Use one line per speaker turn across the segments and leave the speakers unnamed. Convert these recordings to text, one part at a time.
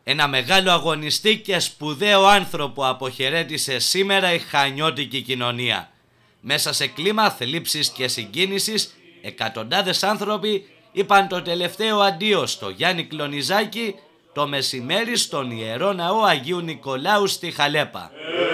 Ένα μεγάλο αγωνιστή και σπουδαίο άνθρωπο αποχαιρέτησε σήμερα η χανιώτικη κοινωνία. Μέσα σε κλίμα θλίψης και συγκίνησης, εκατοντάδες άνθρωποι είπαν το τελευταίο αντίο στο Γιάννη Κλωνιζάκη το μεσημέρι στον Ιερό Ναό Αγίου Νικολάου στη Χαλέπα.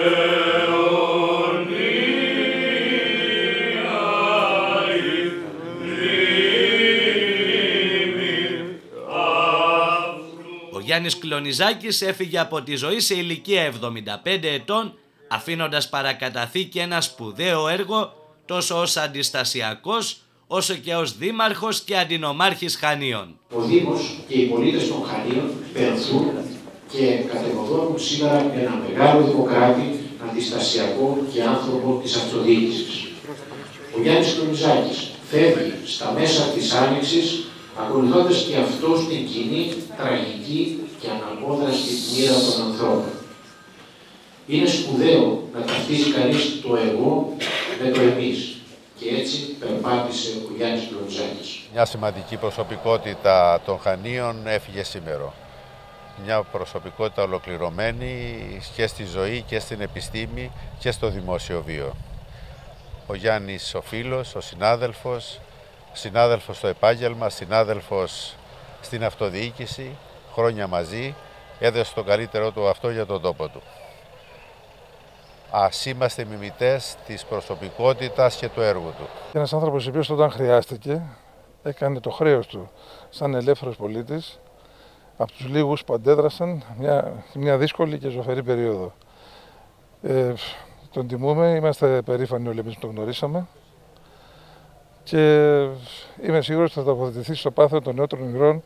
Ο Γιάννης Κλωνιζάκης έφυγε από τη ζωή σε ηλικία 75 ετών, αφήνοντας παρακαταθήκη ένα σπουδαίο έργο τόσο ως αντιστασιακός όσο και ως δήμαρχος και αντινομάρχης Χανίων.
Ο Δήμος και οι πολίτες των Χανίων πενθούν και κατεβοδώνουν σήμερα ένα μεγάλο δημοκράτη, αντιστασιακό και άνθρωπο της αυτοδιοίκησης. Ο Γιάννης Κλωνιζάκης φεύγει στα μέσα της Άνοιξης, ακολουθώντας και αυτός την κοινή, τραγική και αναπόδραστη μοίρα των ανθρώπων. Είναι σπουδαίο να ταυτίζει κανείς το εγώ με το εμείς. Και έτσι περπάτησε ο Γιάννης Κλωνιζάκης.
Μια σημαντική προσωπικότητα των Χανίων έφυγε σήμερα. Μια προσωπικότητα ολοκληρωμένη και στη ζωή και στην επιστήμη και στο δημόσιο βίο. Ο Γιάννης ο φίλος, ο συνάδελφος στο επάγγελμα, συνάδελφος στην αυτοδιοίκηση, χρόνια μαζί, έδωσε το καλύτερό του αυτό για τον τόπο του. Ας είμαστε μιμητές της προσωπικότητας και του έργου του.
Ένας άνθρωπος ο οποίος όταν χρειάστηκε έκανε το χρέος του σαν ελεύθερος πολίτης από τους λίγους που αντέδρασαν μια δύσκολη και ζωφερή περίοδο. Τον τιμούμε, είμαστε περήφανοι όλοι εμείς που τον γνωρίσαμε και είμαι σίγουρος ότι θα τοποθετηθεί στο πάθο των νεότερων υγρών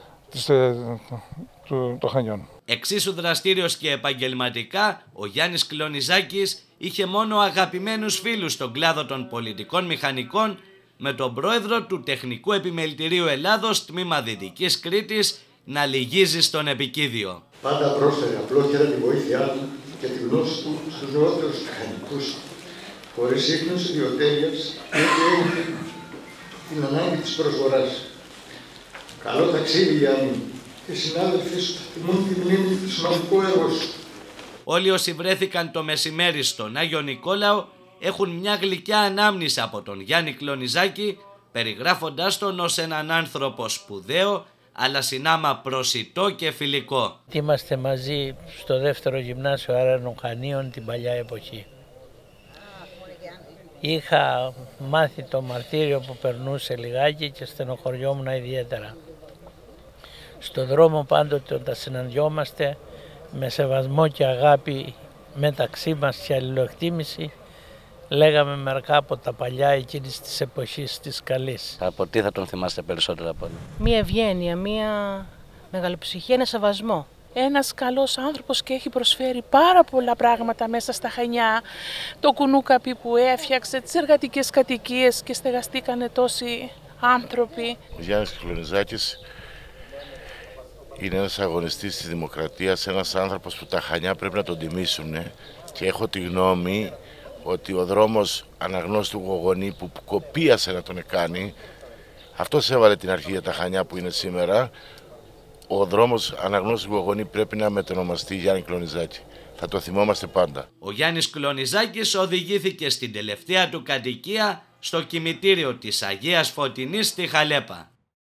των Χανιών.
Εξίσου δραστήριος και επαγγελματικά, ο Γιάννης Κλωνιζάκης είχε μόνο αγαπημένους φίλους στον κλάδο των πολιτικών μηχανικών, με τον πρόεδρο του Τεχνικού Επιμελητηρίου Ελλάδος, τμήμα Δυτικής Κρήτης, να λυγίζει στον επικίδιο.
Πάντα πρόσφερε απλόχερα τη βοήθειά του και τη γνώση του στους νεότερους μηχανικούς, χωρίς ίχνος ιδιοτέλειας και την ανάγκη της προσφοράς. Καλό ταξίδι, Γιάννη, και συνάδελφοι σου θυμούν τη μνήμη του σημαντικού έργου σου.
Όλοι όσοι βρέθηκαν το μεσημέρι στον Άγιο Νικόλαο έχουν μια γλυκιά ανάμνηση από τον Γιάννη Κλωνιζάκη, περιγράφοντάς τον ως έναν άνθρωπο σπουδαίο, αλλά συνάμα προσιτό και φιλικό.
Είμαστε μαζί στο δεύτερο γυμνάσιο Αρένων Χανίων την παλιά εποχή. Είχα μάθει το μαρτύριο που περνούσε λιγάκι και στενοχωριόμουν ιδιαίτερα. Στον δρόμο πάντοτε όταν συναντιόμαστε με σεβασμό και αγάπη μεταξύ μας και αλληλοεκτίμηση, λέγαμε μερικά από τα παλιά εκείνης της εποχής της καλής.
Από τι θα τον θυμάστε περισσότερο από όλα?
Μία ευγένεια, μία μεγαλοψυχία, ένα σεβασμό.
Ένας καλός άνθρωπος και έχει προσφέρει πάρα πολλά πράγματα μέσα στα Χανιά. Το κουνούκαπι που έφτιαξε, τις εργατικές κατοικίες και στεγαστήκανε τόσοι άνθρωποι.
Ο Γιάννης Κλωνιζάκης είναι ένας αγωνιστής της δημοκρατίας, ένας άνθρωπος που τα Χανιά πρέπει να τον τιμήσουν και έχω τη γνώμη ότι ο δρόμος αναγνώστου γογονή που κοπίασε να τον κάνει, αυτός έβαλε την αρχή για τα Χανιά που είναι σήμερα. Ο δρόμος αναγνώστου γογονή πρέπει να μετονομαστεί Γιάννη Κλωνιζάκη. Θα το θυμόμαστε πάντα.
Ο Γιάννης Κλωνιζάκης οδηγήθηκε στην τελευταία του κατοικία στο κημητήριο της Αγίας Φωτεινής στη Χαλέπα.